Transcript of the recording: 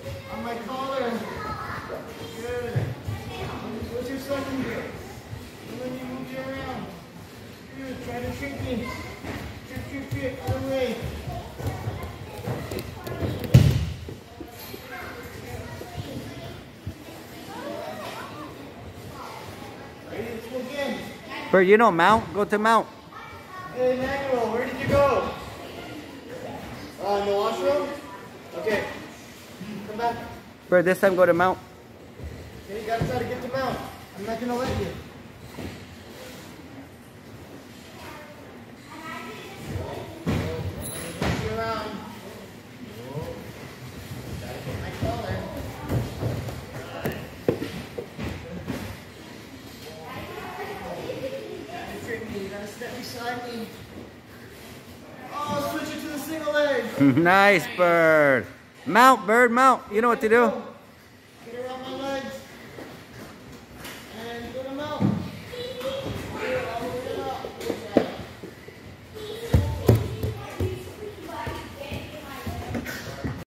On my collar. Good. What's your second grip? And then you move you around. Good. Try to trick me. Trick. Other way. Ready? Let's go again. Bert, you know mount. Go to mount. Hey, Emmanuel, where did you go? In the washroom? Okay. Come back. Bert, this time go to mount. Okay, you gotta try to get to mount. I'm not gonna let you. Move you around. Gotta get my collar. You gotta step beside me. Oh, switch it to the single leg. Nice, Bird. Mount, Bird, mount. You know what to do.